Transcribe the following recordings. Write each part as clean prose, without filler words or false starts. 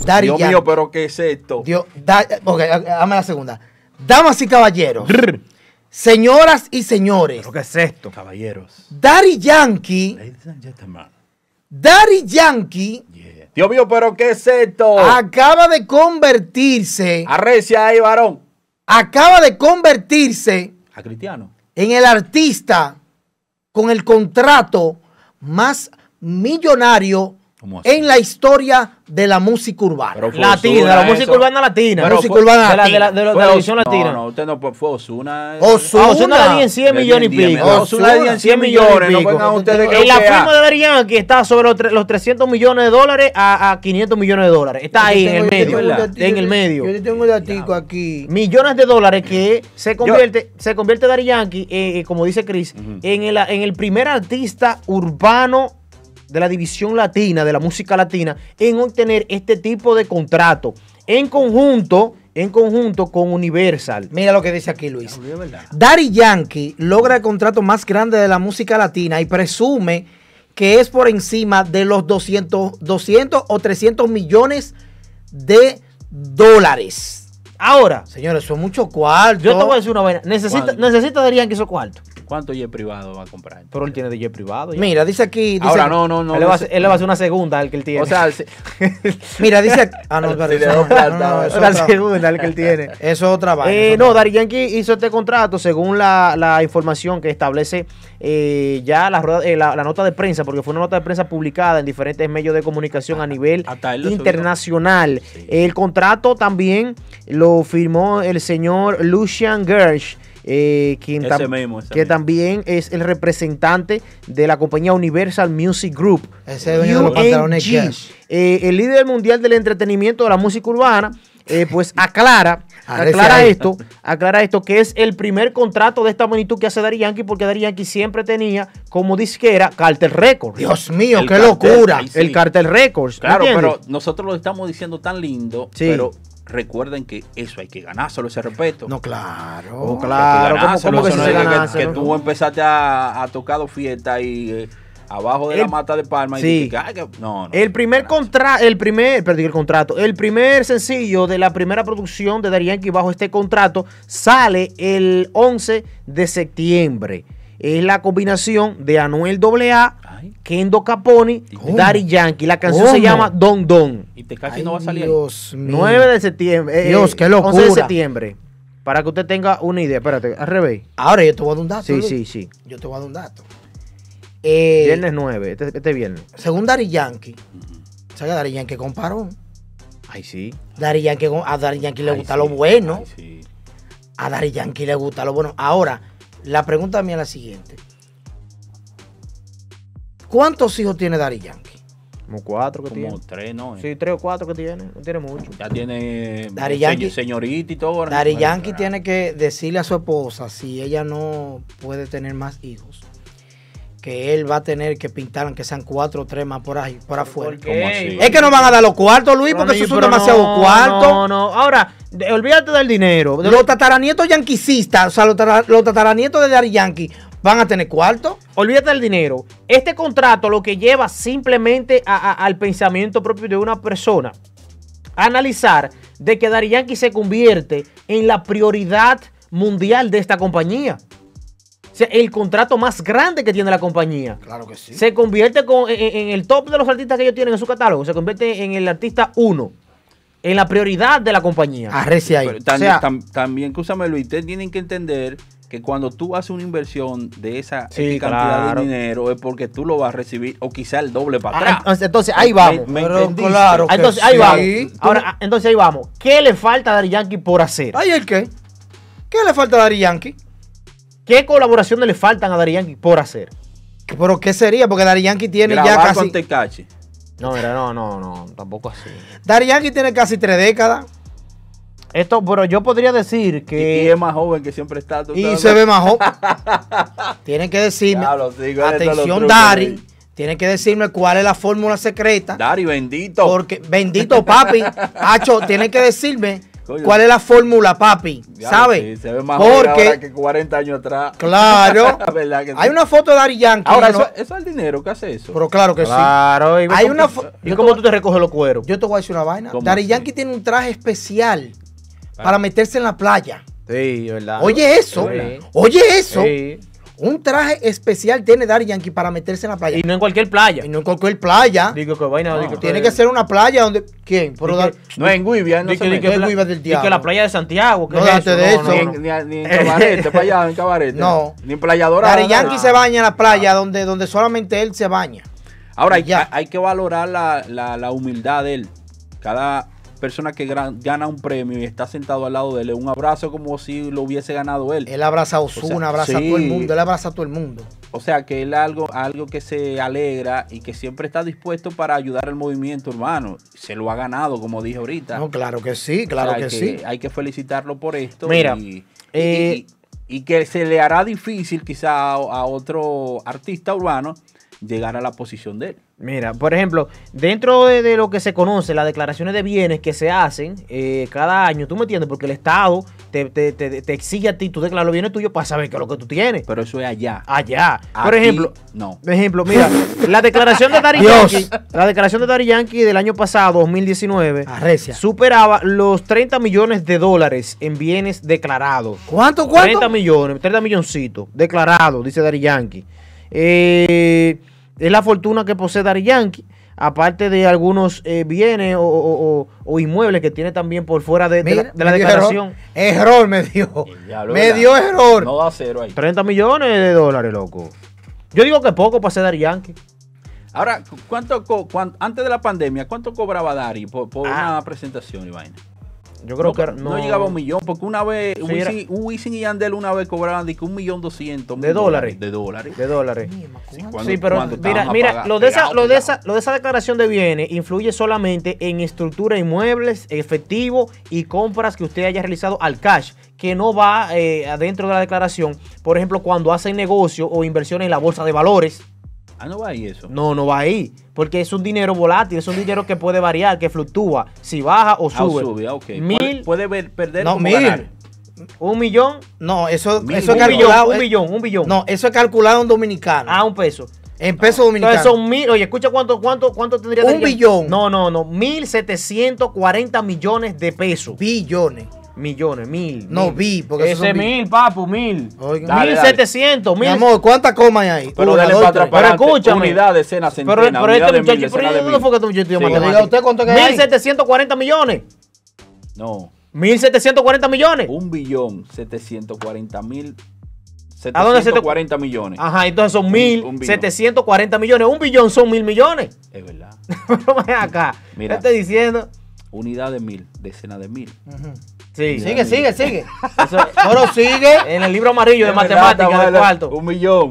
Daddy Dios Yankee. mío, pero ¿qué es esto? Ok, dame la segunda. Damas y caballeros, señoras y señores, ¿Pero qué es esto? Caballeros. Daddy Yankee, Ladies and gentlemen. Daddy Yankee Yeah. Dios mío, pero ¿qué es esto? acaba de convertirse, Arrecia ahí, varón. acaba de convertirse A Cristiano. en el artista con el contrato más millonario ¿Cómo así? en la historia de la música urbana. Pero fue Latina, Ozuna la música eso. urbana latina. Pero música fue- urbana de la latina. televisión latina. No, usted no fue Ozuna. Ozuna. Ozuna le di 100 millones y pico. Ozuna le di 100 millones. No vengan ustedes que En la bloquean. firma de Daddy Yankee está sobre los 300 millones de dólares a 500 millones de dólares. Está ahí en el medio. En el medio. Yo tengo el datico aquí. Millones de dólares que se convierte Daddy Yankee, como dice Chris, en el primer artista urbano de la división latina, de la música latina, en obtener este tipo de contrato en conjunto con Universal. Mira lo que dice aquí Luis. De verdad. Daddy Yankee logra el contrato más grande de la música latina y presume que es por encima de los 200 o 300 millones de dólares. Ahora, Señores, son muchos cuartos. yo te voy a decir una vaina. Necesita Daddy Yankee esos cuartos. ¿Cuánto jet privado va a comprar? Pero él tiene DJ privado. ya. Mira, dice aquí. Dice, Ahora no. Él le va a hacer una segunda al que él tiene. O sea, Mira, dice. Ah, no, espera, Si le eso doy no, plata, no, eso la es otra- segunda al que él tiene. eso es otra vaina. eso es No, otra Daddy Yankee hizo este contrato según la información que establece ya la nota de prensa, porque fue una nota de prensa publicada en diferentes medios de comunicación a nivel hasta él lo internacional. Sí. El contrato también lo firmó el señor Lucian Gersh, quien Ese mismo. también es el representante de la compañía Universal Music Group. Ese es dueño de los pantalones UMG. Cash. El líder mundial del entretenimiento de la música urbana, pues aclara esto, que es el primer contrato de esta magnitud que hace Daddy Yankee, porque Daddy Yankee siempre tenía como disquera Cartel Records. Dios mío, El qué cartel, locura. ahí sí. El Cartel Records. Claro, ¿entiendes? pero nosotros lo estamos diciendo tan lindo, Sí. pero recuerden que eso hay que ganárselo, ese respeto. No, claro. Oh, claro. Hay que ganárselo, ¿Cómo que eso si no se es ganase, que no? tú empezaste a tocar dos fiestas y abajo de la mata de palma y sí. dijiste, "Ay, que-". No. El primer sencillo de la primera producción de Daddy Yankee bajo este contrato sale el 11 de septiembre. Es la combinación de Anuel AA, Ay. Kendo Capone, ¿Cómo? Daddy Yankee. La canción ¿Cómo? se llama Don Don. Y Tekashi Ay, no va a salir ahí. Dios mío. 9 de septiembre. Dios, qué 11 de locura. septiembre. Para que usted tenga una idea. Espérate, al revés. Ahora yo te voy a dar un dato. Sí, Luis. sí. Yo te voy a dar un dato. Viernes 9, este viernes. Según Daddy Yankee, ¿sabes? Daddy Yankee comparó. Ay, sí. A Daddy Yankee le Ay, gusta sí, lo bueno. ay, sí. A Daddy Yankee le gusta lo bueno. Ahora, la pregunta mía es la siguiente. ¿Cuántos hijos tiene Daddy Yankee? Como 4 que Como tiene. 3, ¿no? Sí, 3 o 4 que tiene. No tiene mucho. Ya tiene Daddy Yankee- señorita y todo. Daddy Bueno, Yankee claro. tiene que decirle a su esposa, si ella no puede tener más hijos, que él va a tener que pintar aunque sean 4 o 3 más por ahí, por afuera. ¿Por qué? ¿Cómo así? Es que no van a dar los cuartos, Luis, porque esos son Pero demasiados cuartos. No. Ahora, olvídate del dinero. Los tataranietos yanquistas, o sea, los tataranietos de Daddy Yankee van a tener cuartos. Olvídate del dinero. Este contrato lo que lleva simplemente al pensamiento propio de una persona. Analizar de que Daddy Yankee se convierte en la prioridad mundial de esta compañía. O sea, el contrato más grande que tiene la compañía. Claro que sí. Se convierte en el top de los artistas que ellos tienen en su catálogo. Se convierte en el artista 1. En la prioridad de la compañía. Arrece ahí. Pero O sea- también, escúchame Luis, ustedes tienen que entender que cuando tú haces una inversión de esa Sí, X cantidad claro. de dinero es porque tú lo vas a recibir o quizá el doble para atrás. Entonces ahí vamos. Me Pero entendiste. claro que Entonces ahí sí. vamos. Ahora, entonces ahí vamos. ¿Qué le falta a Daddy Yankee por hacer? ¿Ay, el qué? ¿Qué le falta a Daddy Yankee? ¿Qué colaboraciones le faltan a Daddy Yankee por hacer? ¿Pero qué sería? Porque Daddy Yankee tiene ya Grabar casi... con Tekashi. No, tampoco así. Daddy Yankee tiene casi 3 décadas Esto, pero yo podría decir Y que es más joven que siempre está. ¿tú y sabes? se ve más joven. Tienen que decirme, Diablo, sí, ¿cuál es todo lo atención truco, Daddy, Luis? tienen que decirme cuál es la fórmula secreta. Dari, bendito. Porque, bendito papi, Hacho, tienen que decirme Coño. cuál es la fórmula, papi, Ya, ¿sabes? sí, se ve más joven ahora Porque, que 40 años atrás. claro, La verdad que sí. hay una foto de Daddy Yankee. Ahora, ¿no? eso es el dinero que hace eso. Pero claro que sí. Claro. ¿Y, Hay cómo- una fo- ¿y cómo tú te recoges los cueros? Yo te voy a decir una vaina. ¿Cómo Daddy así? Yankee tiene un traje especial para meterse en la playa. Sí, ¿verdad? Oye eso, Sí. oye eso. Sí. Un traje especial tiene Daddy Yankee para meterse en la playa. Y no en cualquier playa. Y no en cualquier playa. Digo que vaina. No. digo Tiene que ser una playa donde... ¿Quién? Pero Di que- No, en Guivia no Di se que- di mete. que Es la- Guiva del di que diablo. la playa de Santiago. ¿qué No, es date de No, eso. no, Ni, no. ni en Cabarete, para allá, en Cabarete. No. Ni en Playa Dorada. Daddy Yankee nada. se baña en la playa donde solamente él se baña. Ahora, Ya. hay que valorar la humildad de él. Cada persona que gana un premio y está sentado al lado de él, un abrazo como si lo hubiese ganado él. Él abraza a Ozuna, sea, abraza a sí. todo el mundo. Él abraza a todo el mundo. O sea, que él algo que se alegra y que siempre está dispuesto para ayudar al movimiento urbano. Se lo ha ganado, como dije ahorita. No, claro que sí, claro O sea, que sí. Hay que felicitarlo por esto. Mira, y que se le hará difícil quizá a otro artista urbano llegar a la posición de él. Mira, por ejemplo, dentro de lo que se conoce, las declaraciones de bienes que se hacen cada año, ¿tú me entiendes? Porque el Estado te exige a ti, tú declaras los bienes tuyos para saber qué es lo que tú tienes. Pero eso es allá. Allá. Por Aquí, ejemplo, no. Mira, la declaración de Daddy Dios. Yankee, la declaración de Daddy Yankee del año pasado, 2019, Arrecia. superaba los 30 millones de dólares en bienes declarados. ¿Cuánto? 30 millones, 30 milloncitos declarados, dice Daddy Yankee. Es la fortuna que posee Daddy Yankee, aparte de algunos bienes o inmuebles que tiene también por fuera de Mira, la me dio declaración. Error me dio. Diablo, Me ¿verdad? dio error. No da cero ahí. 30 millones de dólares, loco. Yo digo que poco para ser Daddy Yankee. Ahora, antes de la pandemia, ¿cuánto cobraba Dari por una presentación y vaina? Yo creo que no llegaba a 1 millón, porque una vez, Sí, Wisin y Yandel una vez cobraban de que 1.200.000 ¿De dólares? De dólares. de dólares. Cuando- Sí, pero cuando estaban mira, apagados, lo de pegados. esa declaración de bienes influye solamente en estructura de inmuebles, efectivo y compras que usted haya realizado al cash, que no va adentro de la declaración. Por ejemplo, cuando hacen negocio o inversiones en la bolsa de valores. Ah, no va ahí eso. No va ahí, porque es un dinero volátil, es un dinero que puede variar, que fluctúa, si baja o Ah, sube. sube, ok. Mil, Perder No, como 1.000. ganar. 1 millón, No, eso Mil, es un calculado. un billón. No, eso es calculado en dominicano. Ah, un peso. En pesos dominicanos. Entonces son 1.000, oye, escucha cuánto tendría. Un Daddy Yankee. billón. No, 1.740 millones de pesos. Billones. Millones, mil. No, mil. vi, porque esos ese son mil, papu, mil. Oiga. Dale, 1.700, Mi mil. amor, ¿cuántas comas hay ahí? Pero Una, dale dos, para tres. atrás, para Pero escúchame. Unidad, decena, centena, Pero unidad este de mil, muchacho, decena de ¿dónde mil. fue que tú yo estudié Sí. matemáticas? Diga usted cuánto que hay. 1.740 millones. No, 1.740 millones. 1.740.000. ¿A dónde se te- 740 millones. Ajá, entonces son Un 1.740 millones. Un billón son 1.000 millones. Es verdad. Pero ven acá. Mira. ¿Qué estoy diciendo? Unidad de 1.000, decena de 1.000. Ujú. Sí. Sigue. Eso- Pero sigue. en el libro amarillo de Es verdad, matemáticas estamos de cuarto. 1 millón.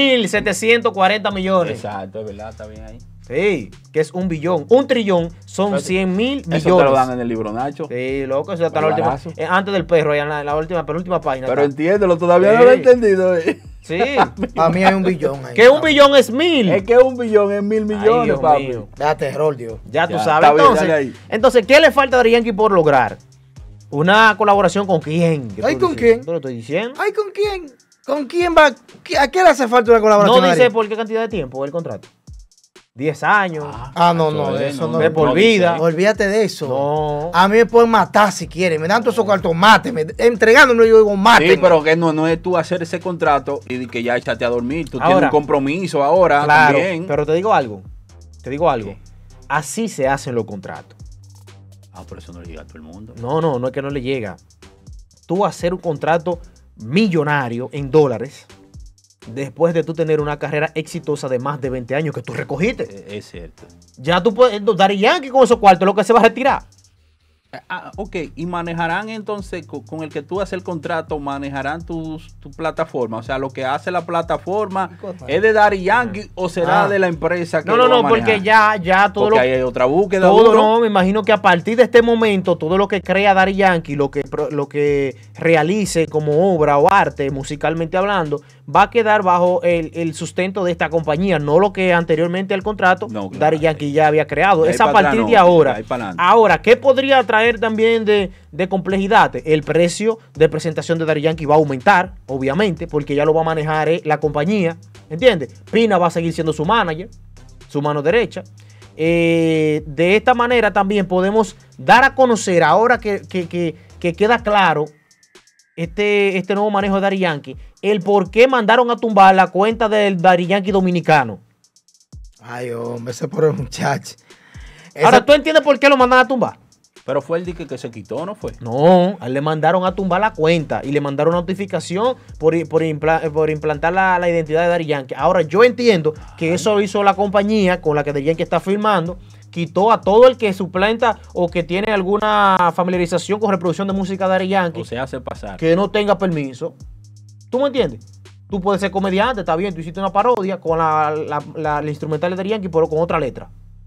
1.740 millones. Exacto, es verdad, está bien ahí. Sí, que es un billón. Un trillón son 100.000 millones. Eso te lo dan en el libro, Nacho. Sí, loco, eso está en la última. Barbarazo. Antes del perro, allá en la última, penúltima página. Pero está. entiéndelo, todavía no Sí. lo he entendido. Sí. Para mí hay un billón ahí. Que un billón es 1.000. Es que 1 billón es 1.000 Ay, millones, Dios papi. mío. Da terror, Dios. Ya tú Ya, sabes. está bien, dale ahí. Entonces, ¿qué le falta a Daddy Yankee por lograr? ¿Una colaboración con quién? ¿Qué Ay, tú ¿con dices? quién? Te lo estoy diciendo. Ay, ¿con quién? ¿Con quién va? ¿A qué le hace falta una colaboración? No a dice Dari? por qué cantidad de tiempo el contrato. 10 años. Ah, no, eso no. De por vida. Olvídate de eso. No. A mí me pueden matar si quieren. Me dan todos esos cartos, mátenme. Entregándome, yo digo, mátenme. Sí, pero que no es tú hacer ese contrato y que ya échate a dormir. Tú tienes Ahora. un compromiso ahora Claro, también. pero te digo algo. ¿Qué? Así se hacen los contratos. Ah, por eso no le llega a todo el mundo. No es que no le llega. Tú hacer un contrato millonario en dólares después de tú tener una carrera exitosa de más de 20 años que tú recogiste. Es cierto. Ya tú puedes, Daddy Yankee con esos cuartos lo que se va a retirar. Ah, ok, y manejarán entonces, con el que tú haces el contrato, manejarán tu plataforma. O sea, lo que hace la plataforma es de Daddy Yankee o será de la empresa que No, lo va a porque manejar? ya todo Porque lo ahí hay otra búsqueda. todo duro. no, me imagino que a partir de este momento, todo lo que crea Daddy Yankee, lo que realice como obra o arte, musicalmente hablando, va a quedar bajo el sustento de esta compañía, no lo que anteriormente al contrato Daddy Yankee ya había creado. Es a partir de ahora. Ahora, ¿qué podría traer también de complejidad? El precio de presentación de Daddy Yankee va a aumentar, obviamente, porque ya lo va a manejar la compañía, ¿entiendes? Pina va a seguir siendo su manager, su mano derecha. De esta manera también podemos dar a conocer, ahora que queda claro este nuevo manejo de Daddy Yankee, el por qué mandaron a tumbar la cuenta del Daddy Yankee dominicano. Ay, hombre, ese pobre muchacho. Ahora, ¿tú entiendes por qué lo mandan a tumbar? Pero fue el dique que se quitó, ¿no fue? No, a él le mandaron a tumbar la cuenta y le mandaron notificación por implantar la identidad de Daddy Yankee. Ahora, yo entiendo que eso lo hizo la compañía con la que Daddy Yankee está firmando. Quitó a todo el que suplenta o que tiene alguna familiarización con reproducción de música de Daddy Yankee. O se hace pasar. Que no tenga permiso. ¿Tú me entiendes? Tú puedes ser comediante, está bien. Tú hiciste una parodia con la instrumental de Daddy Yankee, pero con otra letra.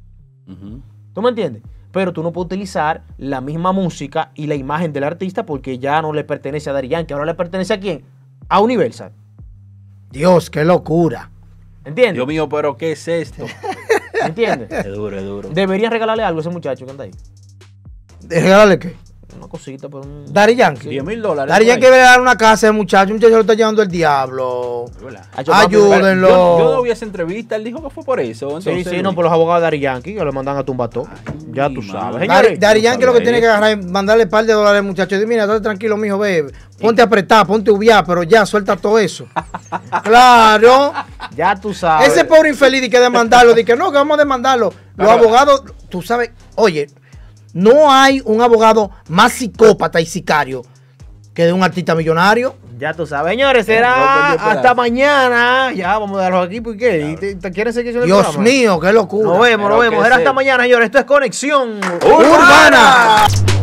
¿Tú me entiendes? Pero tú no puedes utilizar la misma música y la imagen del artista porque ya no le pertenece a Daddy Yankee. Ahora le pertenece ¿a quién? A Universal. Dios, qué locura. ¿Entiendes? Dios mío, pero ¿qué es esto? ¿Entiendes? Es duro, es duro. Deberían regalarle algo a ese muchacho que anda ahí. ¿Regalarle qué? Una cosita, pero un... Daddy Yankee. $10,000. Daddy Yankee debe dar una casa al muchacho. Un muchacho lo está llevando el diablo. Ayúdenlo. Yo no vi esa entrevista. Él dijo que fue por eso. Entonces, sí, no, por los abogados de Daddy Yankee que le mandan a tumbar todo. Ya tú sabes. Señores, Daddy Yankee lo que tiene que agarrar es mandarle un par de dólares al muchacho. Dice, mira, date tranquilo, mijo, ve. Ponte a apretar, ponte a ubiar, pero ya, suelta todo eso. Claro. Ya tú sabes. Ese pobre infeliz y que demandarlo. Dice que no, que vamos a demandarlo. Los abogados, tú sabes, oye, no hay un abogado más psicópata y sicario que de un artista millonario. Ya tú sabes, señores, será hasta mañana. Ya, vamos a dejarlo aquí porque ¿te quieren seguir con el Dios mío, qué locura. Nos vemos. Era hasta mañana, señores. Esto es Conexión Urbana.